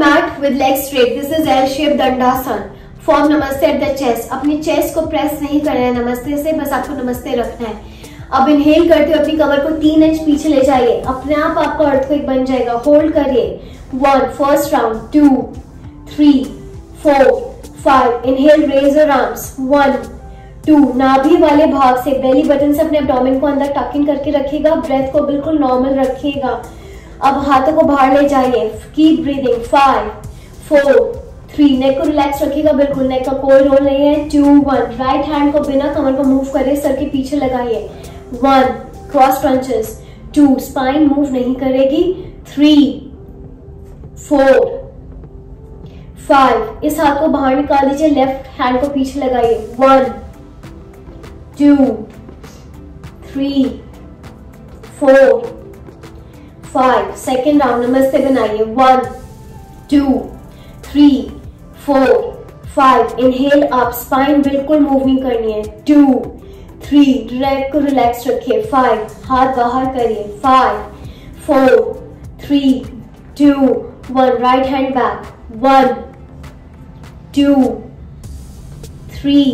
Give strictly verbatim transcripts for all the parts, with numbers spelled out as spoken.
Mat with legs straight. This is L-shaped Dandasana. Form Namaste at the chest. अपनी chest को press नहीं करना है नमस्ते से, बस आपको नमस्ते रखना है. अब इनहेल करते हुए अपनी कमर को तीन इंच पीछे ले जाइए. अपने आप आपका अर्थक्वेक बन जाएगा. होल्ड करिए. One, first round. Two, three, four, five. Inhale, raise your arms. One, two. नाभि वाले भाग से, बेली बटन से अपने एब्डोमेन को अंदर टक इन करके रखिएगा. ब्रेथ को बिल्कुल नॉर्मल रखिएगा. अब हाथों को बाहर ले जाइए. Keep breathing. Five, four, three. Neck को रिलैक्स रखिएगा बिल्कुल. नेक का कोई रोल नहीं है. To, one. राइट हैंड को बिना कमर को मूव करे सर के पीछे लगाइए. One, cross crunches. Two, spine move नहीं करेगी. Three, four, five. इस हाथ को बाहर निकाल दीजिए. लेफ्ट हैंड को पीछे लगाइए. One, two, three, four, five. Second round नमस्ते बनाइए. One, two, three, four, five. Inhale up. Spine बिल्कुल मूव नहीं करनी है. To, three. नेक को रिलैक्स रखिए. फाइव. हाथ बाहर करिए. Five, four, three, two, one. Right hand back. One, two, three,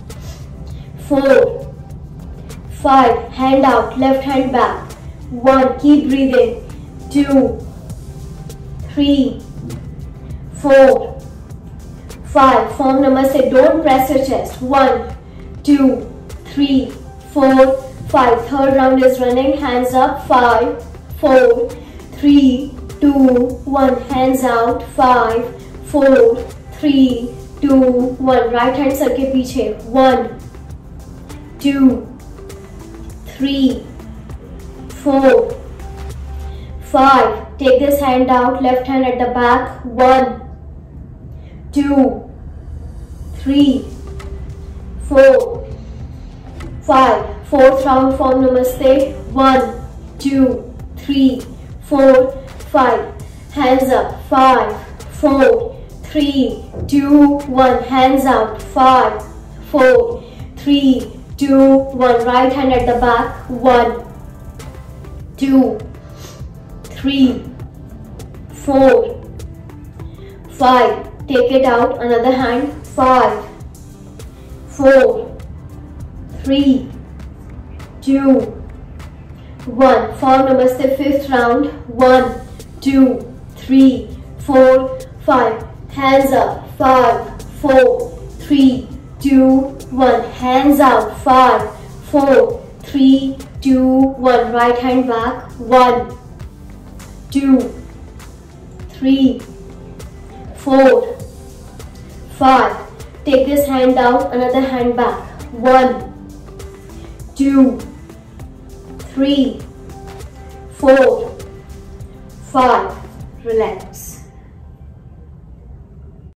four, five. Hand out. Left hand back. One. Keep breathing. Two, three, four, five. Form Namaste. Don't press your chest. One, two, three, four, five. Third round is running. Hands up. Five, four, three, two, one. Hands out. Five, four, three, two, one. Right hand सर के पीछे. One, two, three, four, five. Take this hand out. Left hand at the back. One, two, three, four, five. Fourth round form Namaste. One, two, three, four, five. Hands up. Five, four, three, two, one. Hands out. Five, four, three, two, one. Right hand at the back. One, two, three, four, five. Take it out. Another hand. Five, four, three, two, one. Form Namaste. Fifth round. One, two, three, four, five. Hands up. Five, four, three, two, one. Hands out. Five, four, three, two, one. Right hand back. One, two, three, four, five. Take this hand out. Another hand back. One, two, three, four, five. Relax.